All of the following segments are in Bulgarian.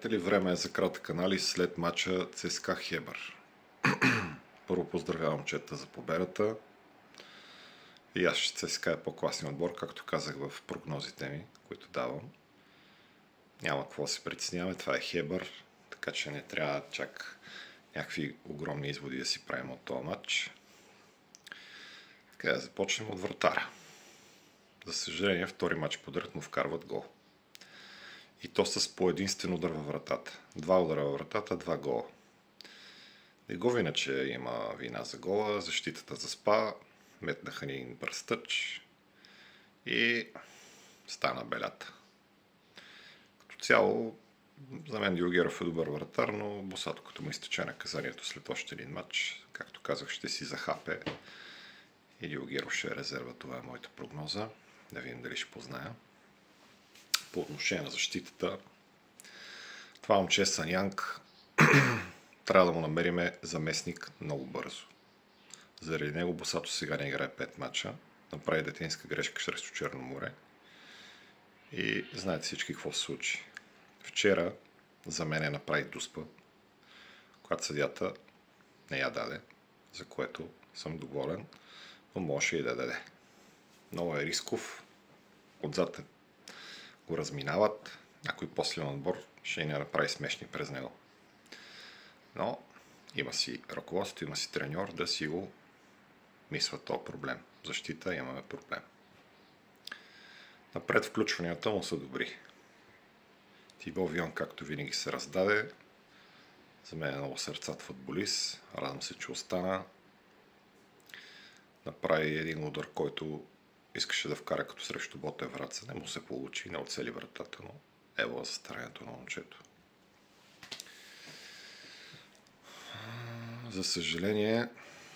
приятели, време е за кратък анализ след мача ЦСКА Хебър. Първо поздравявам момчета за победата. И аз ще ЦСКА е по-класен отбор, както казах в прогнозите ми, които давам. Няма какво да се притесняваме, това е Хебър, така че не трябва чак някакви огромни изводи да си правим от този матч. Така да започнем от вратара. За съжаление, втори матч подред му вкарват гол. И то с по единствен удар във вратата. 2 удара във вратата, 2 гола. Негов иначе има вина за гола, защитата заспа, метнаха ни бърз тъч и стана белята. Като цяло, за мен Дилгеров е добър вратар, но Босато, като му изтече наказанието след още един матч, както казах, ще си захапе и Дилгеров ще е резерва. Това е моята прогноза. Да видим дали ще позная. По отношение на защитата, това момче Санянг трябва да му намериме заместник много бързо. Заради него Босато сега не играе 5 мача, направи детинска грешка срещу Черно море и знаете всички какво се случи. Вчера за мен направи дуспа, когато съдията не я даде, за което съм доволен, но може и да даде. Много е рисков, отзад го разминават, някой по-силен отбор ще ни направи смешни през него. Но има си ръководство, има си треньор да си го мисля този проблем. Защита имаме проблем. Напред включванията му са добри. Тибо Вион, както винаги, се раздаде. За мен е много сърцат футболист. Радвам се, че остана. Направи един удар, който искаше да вкара като срещу Ботев Враца. Не му се получи, не оцели вратата, но ево за старанието на момчето. За съжаление,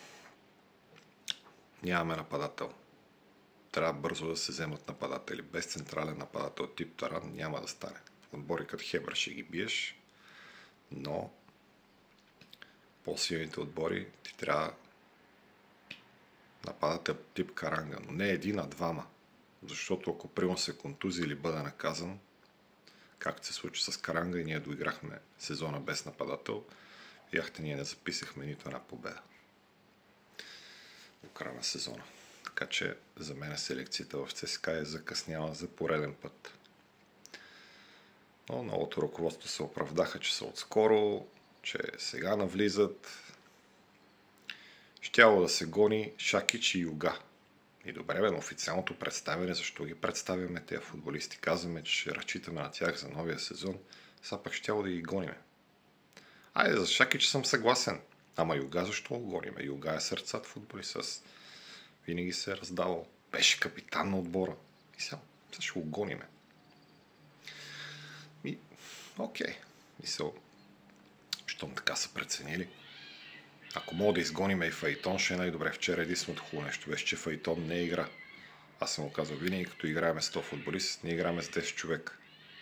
нямаме нападател. Трябва бързо да се вземат нападатели. Без централен нападател тип Таран няма да стане. В отбори като Хебър ще ги биеш, но по-силните отбори ти трябва нападател тип Каранга, но не един, а двама. Защото ако приема се контузия или бъде наказан, както се случи с Каранга и ние доиграхме сезона без нападател, видяхте, ние не записахме нито една победа до края на сезона. Така че за мен селекцията в ЦСКА е закъсняла за пореден път. Но новото ръководство се оправдаха, че са отскоро, че сега навлизат. Щяло да се гони Шакич и Юга. И добре, бе, на официалното представяне, защо ги представяме тези футболисти? Казваме, че ще разчитаме на тях за новия сезон. Сега пък щяло да ги гониме. Айде, за Шакич съм съгласен. Ама Юга защо го гониме? Юга е сърцат футболист. Винаги се е раздавал. Беше капитан на отбора. И сега ще го гониме. И, окей. Мисъл, щом така са преценили. Ако мога да изгониме и Файтон, ще е най-добре. Вчера единственото хубаво нещо беше, че Файтон не е игра. Аз съм го казал винаги, като играем с 100 футболист, ние играем с 10 човек.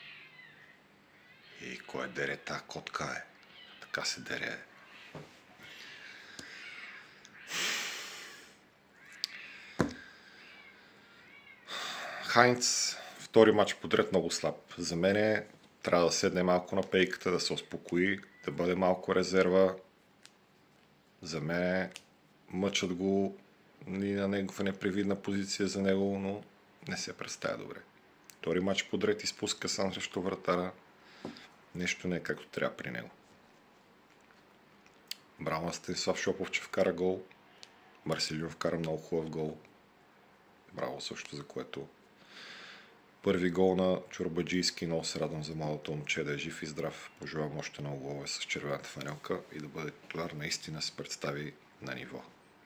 И кой е дере та котка е? Така се дере. Хайнц, втори матч подред много слаб. За мен трябва да седне малко на пейката, да се успокои, да бъде малко резерва. За мен мъчат го и на негова непривидна позиция за него, но не се представя добре. Втори матч подред изпуска сам срещу вратара. Нещо не е както трябва при него. Браво на Станислав Шопов, че вкара гол. Марселио вкара много хубав гол. Браво също, за което първи гол на Чорбаджийски. Много се радвам за младото момче да е жив и здрав. Пожелавам още много голове с червената фанелка и да бъде титуляр, наистина се представи на ниво.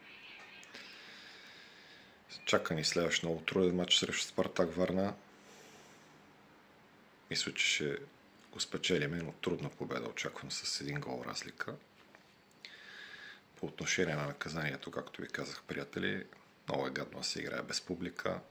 Чака ни следващ много труден матч срещу Спартак Варна. Мисля, че ще го спечелиме, но трудна победа очаквам с един гол разлика. По отношение на наказанието, както ви казах, приятели, много е гадно да се играе без публика.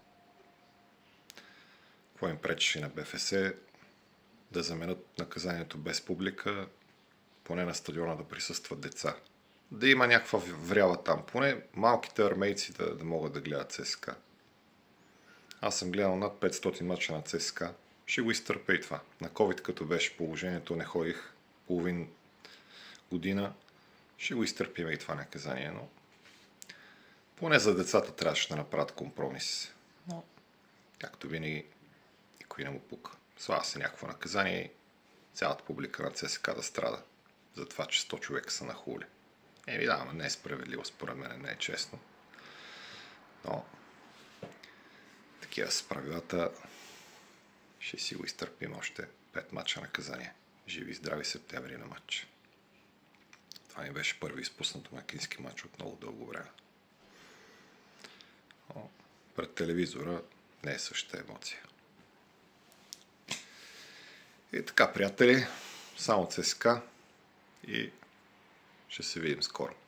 Какво им пречеше на БФС да заменят наказанието без публика, поне на стадиона да присъстват деца. Да има някаква врява там, поне малките армейци да могат да гледат ЦСКА. Аз съм гледал над 500 мача на ЦСКА ще го изтърпя и това. На COVID, като беше положението, не ходих половин година, ще го изтърпим и това наказание, но поне за децата трябваше да направят компромис. Но, както винаги, никой не му пука. Слава се някакво наказание и цялата публика на ЦСКА да страда за това, че 100 човека са нахули. Да, не е справедливо, според мен не е честно. Но такива с правилата ще си го изтърпим още 5 мача наказание. Живи и здрави септември на матч. Това ми беше първи изпуснат домакински матч от много дълго време. Но пред телевизора не е същата емоция. И така, приятели, само ЦСКА и ще се видим скоро.